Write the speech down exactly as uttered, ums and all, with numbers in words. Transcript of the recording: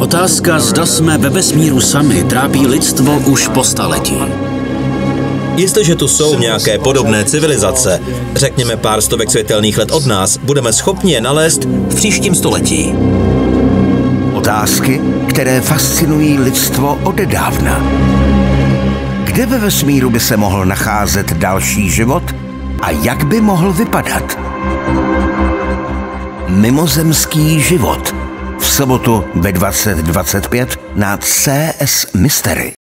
Otázka, zda jsme ve vesmíru sami, trápí lidstvo už po staletí. Jestliže tu jsou nějaké podobné civilizace, řekněme pár stovek světelných let od nás, budeme schopni je nalézt v příštím století. Otázky, které fascinují lidstvo odedávna. Kde ve vesmíru by se mohl nacházet další život a jak by mohl vypadat? Mimozemský život. V sobotu ve dvacet dvacet pět na C S Mystery.